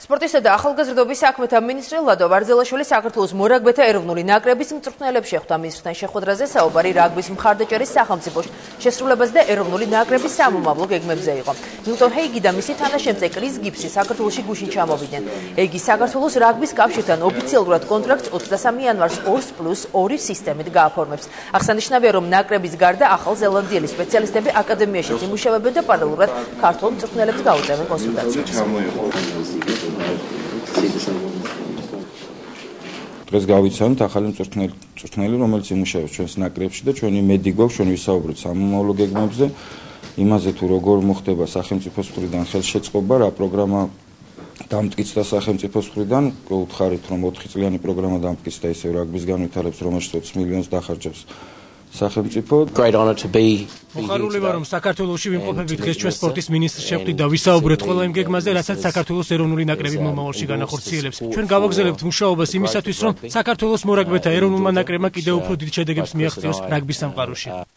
სპორტისა და ახალგაზრდობის საქმეთა მინისტრი ლადო ვარძელაშვილი საქართველოს მორაგბეთა ეროვნული ნაკრების მწვრთნელებს შეხვდა. ministrთან შეხვედრაზე საუბარი რაგბის მხარდაჭერის სახელმწიფო შესრულებაზე და ეროვნული ნაკრების სამომავლო გეგმებზე იყო. მილტონ ჰეიგი და მისი თანაშემწე კრის გიბსი საქართველოში გუშინ ჩამოვიდნენ. ჰეიგი საქართველოს რაგბის კავშირთან ოფიციალურად კონტრაქტს 23 იანვარს 2+2 სისტემით გააფორმებს. აღსანიშნავია, რომ ნაკრების გარდა ახალ ზელანდიელი სპეციალისტები აკადემიაშიც იმუშავებენ და პარალელურად ქართულ მწვრთნელებს გაუწევენ კონსულტაციებს. დღეს გავიცანოთ ახალი მწვრთნელი, რომელიც იმუშავებს ჩვენს ნაკრებში და ჩვენი მედი გვაქვს, ჩვენ ვისაუბროთ სამომავლო გეგმებზე, იმაზე თუ როგორ მოხდება სახელმწიფოს მხრიდან ხელშეწყობა, რა პროგრამა დამტკიცდა სახელმწიფოს მხრიდან, გითხარით რომ 4 წლიანი პროგრამა დამტკიცდა ისევ რაგბის განვითარებას, რომელშიც 20 მილიონს დახარჯავს სახელმწიფო. მოხარულება რომ საქართველოში ვიმყოფებით დღეს ჩვენ სპორტის მინისტრს შევხვდით და ვისაუბრეთ ყველა იმ გეგმაზე, რასაც საქართველოს ეროვნული ნაკრები მომავალში განახორციელებს. ჩვენ გავაგზავნებთ მუშაობას იმისათვის, რომ საქართველოს მორაგბეთა ეროვნულმა ნაკრებმა კიდევ უფრო დიდ შედეგებს მიაღწიოს რაგბის სამყაროში.